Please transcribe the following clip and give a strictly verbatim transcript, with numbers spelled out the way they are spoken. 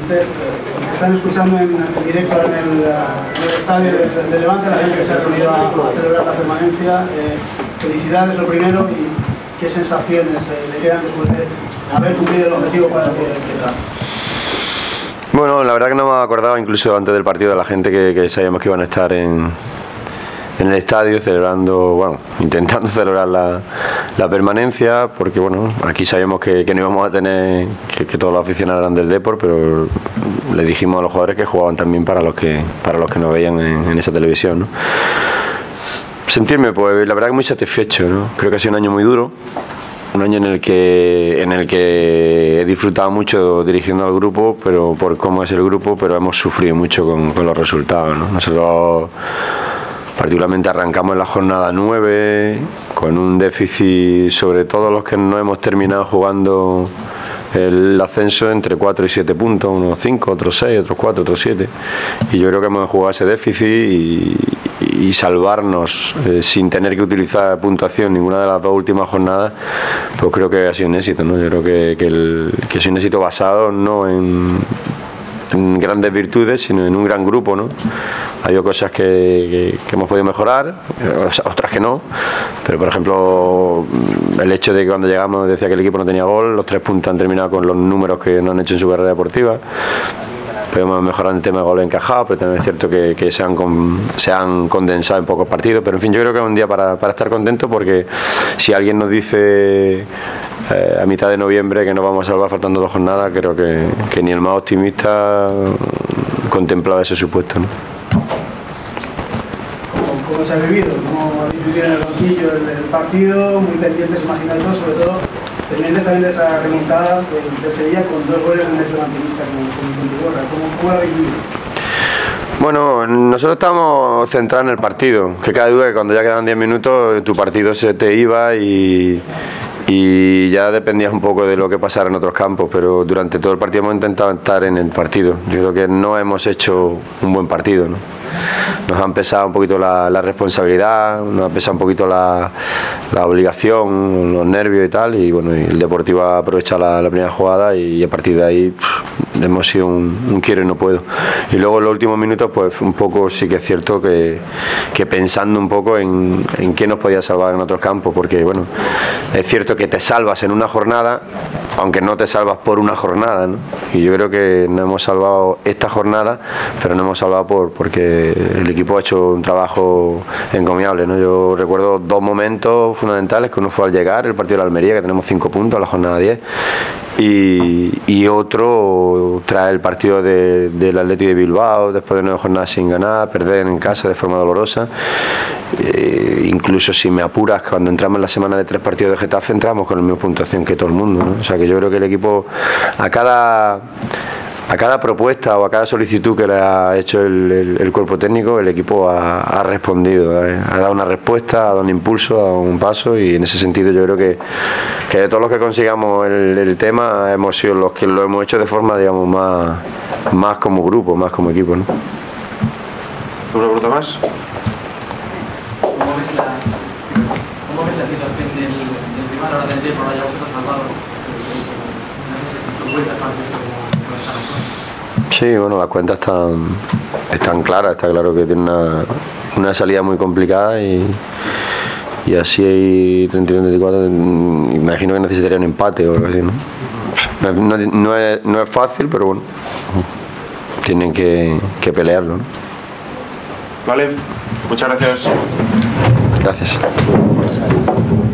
Este, están escuchando en, en directo en el, en el estadio de, de Levante, la gente que se ha reunido a, a celebrar la permanencia. Eh, felicidades lo primero, y qué sensaciones eh, le quedan después de haber cumplido el objetivo para el que era. Bueno, la verdad que no me acordaba incluso antes del partido de la gente que, que sabíamos que iban a estar en, en el estadio celebrando, bueno, intentando celebrar la, la permanencia, porque bueno, aquí sabíamos que, que no íbamos a tener, que, que todos los aficionados eran del Depor, pero le dijimos a los jugadores que jugaban también para los que, para los que nos veían en, en esa televisión, ¿no? Sentirme, pues la verdad que muy satisfecho, ¿no? Creo que ha sido un año muy duro. Un año en el que en el que he disfrutado mucho dirigiendo al grupo, pero por cómo es el grupo, pero hemos sufrido mucho con, con los resultados, ¿no? Nosotros particularmente arrancamos en la jornada nueve con un déficit, sobre todo los que no hemos terminado jugando el ascenso, entre cuatro y siete puntos, unos cinco, otros seis, otros cuatro, otros siete, y yo creo que hemos jugado ese déficit y, y salvarnos eh, sin tener que utilizar puntuación ninguna de las dos últimas jornadas, pues creo que ha sido un éxito, ¿no? Yo creo que, que, el, que es un éxito basado no en, en grandes virtudes, sino en un gran grupo, ¿no? Ha habido cosas que, que, que hemos podido mejorar, otras que no, pero por ejemplo el hecho de que cuando llegamos decía que el equipo no tenía gol, los tres puntos han terminado con los números que no han hecho en su carrera deportiva. Podemos mejorar el tema de goles encajados, pero también es cierto que, que se, han con, se han condensado en pocos partidos, pero en fin, yo creo que es un día para, para estar contento, porque si alguien nos dice eh, a mitad de noviembre que nos vamos a salvar faltando dos jornadas, creo que, que ni el más optimista contemplaba ese supuesto, ¿no? ¿Cómo se ha vivido? ¿Cómo habéis vivido en el banquillo el, el partido? Muy pendientes, imagino todos, sobre todo pendientes también de esa remontada de, de Sevilla con dos goles en el levantinista con, con Contigorra. ¿Cómo, ¿Cómo lo habéis vivido? Bueno, nosotros estamos centrados en el partido, que cada duda que cuando ya quedan diez minutos tu partido se te iba y, y ya dependías un poco de lo que pasara en otros campos, pero durante todo el partido hemos intentado estar en el partido. Yo creo que no hemos hecho un buen partido, ¿no? Nos han pesado un poquito la, la responsabilidad, nos ha pesado un poquito la, la obligación, los nervios y tal, y bueno, y el Deportivo ha aprovechado la, la primera jugada y a partir de ahí pff, hemos sido un, un quiero y no puedo. Y luego en los últimos minutos pues un poco sí que es cierto que, que pensando un poco en, en qué nos podía salvar en otros campos, porque bueno, es cierto que te salvas en una jornada, aunque no te salvas por una jornada, ¿no? Y yo creo que no hemos salvado esta jornada, pero no hemos salvado por porque el equipo ha hecho un trabajo encomiable, ¿no? Yo recuerdo dos momentos fundamentales, que uno fue al llegar, el partido de la Almería, que tenemos cinco puntos a la jornada diez, y, y otro tras el partido de, del Athletic de Bilbao, después de nueve jornadas sin ganar, perder en casa de forma dolorosa. Eh, incluso si me apuras, cuando entramos en la semana de tres partidos de Getafe, entramos con la misma puntuación que todo el mundo, ¿no? O sea que yo creo que el equipo a cada a cada propuesta o a cada solicitud que le ha hecho el, el, el cuerpo técnico, el equipo ha, ha respondido, ¿eh? Ha dado una respuesta, ha dado un impulso, ha dado un paso, y en ese sentido yo creo que, que de todos los que consigamos el, el tema hemos sido los que lo hemos hecho de forma, digamos, más, más como grupo, más como equipo, ¿no? ¿Una pregunta más? ¿Cómo ves la, cómo ves la situación del, del rival ahora del Depor? Ahora ya vosotros salvados. No sé si tú cuentas parte de Sí, bueno, las cuentas están, están claras, está claro que tiene una, una salida muy complicada y, y así hay treinta y uno, treinta y cuatro, imagino que necesitaría un empate o algo así, ¿no? No, no, no, es, no es fácil, pero bueno, tienen que, que pelearlo, ¿no? Vale, muchas gracias. Gracias.